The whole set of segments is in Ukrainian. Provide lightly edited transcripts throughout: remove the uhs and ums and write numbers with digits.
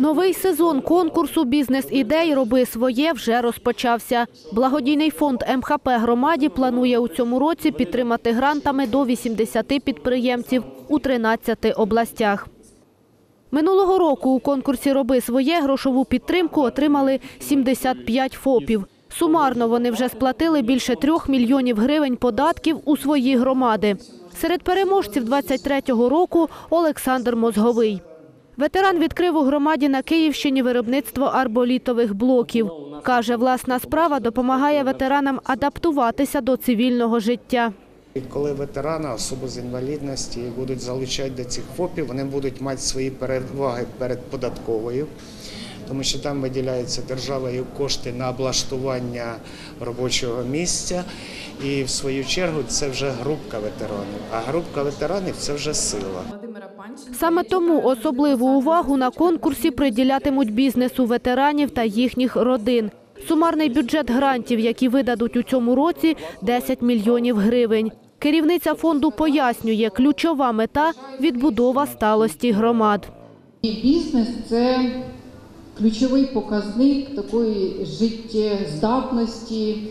Новий сезон конкурсу «Бізнес-ідей. Роби своє» вже розпочався. Благодійний фонд МХП громаді планує у цьому році підтримати грантами до 80 підприємців у 13 областях. Минулого року у конкурсі «Роби своє» грошову підтримку отримали 75 ФОПів. Сумарно вони вже сплатили більше 3 мільйонів гривень податків у свої громади. Серед переможців 23-го року – Олександр Мозговий. Ветеран відкрив у громаді на Київщині виробництво арболітових блоків. Каже, власна справа допомагає ветеранам адаптуватися до цивільного життя. Коли ветерани, особи з інвалідності, будуть залучати до цих ФОПів, вони будуть мати свої переваги перед податковою, тому що там виділяються державою кошти на облаштування робочого місця. І в свою чергу це вже групка ветеранів, а групка ветеранів – це вже сила. Саме тому особливу увагу на конкурсі приділятимуть бізнесу ветеранів та їхніх родин. Сумарний бюджет грантів, які видадуть у цьому році – 10 мільйонів гривень. Керівниця фонду пояснює, ключова мета – відбудова сталості громад. Бізнес – це ключовий показник такої життєздатності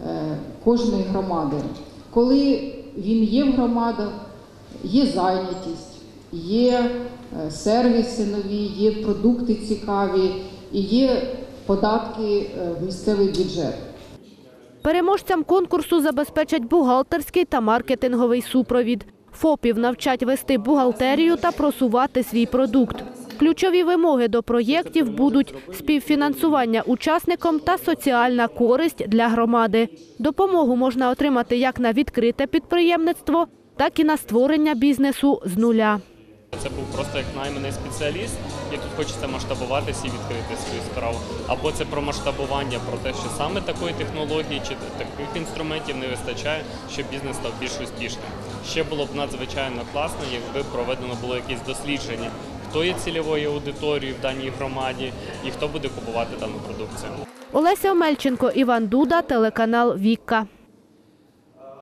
кожної громади. Коли він є в громадах, є зайнятість, є сервіси нові, є продукти цікаві і є податки в місцевий бюджет. Переможцям конкурсу забезпечать бухгалтерський та маркетинговий супровід. ФОПів навчать вести бухгалтерію та просувати свій продукт. Ключові вимоги до проєктів будуть співфінансування учасникам та соціальна користь для громади. Допомогу можна отримати як на відкрите підприємництво, так і на створення бізнесу з нуля. Це був просто як найманий спеціаліст, який хочеться масштабуватися і відкрити свою справу. Або це про масштабування, про те, що саме такої технології чи таких інструментів не вистачає, щоб бізнес став більш успішним. Ще було б надзвичайно класно, якби проведено було якесь дослідження, хто є цільовою аудиторією в даній громаді і хто буде купувати дану продукцію. Олеся Омельченко, Іван Дуда, телеканал «Вікка».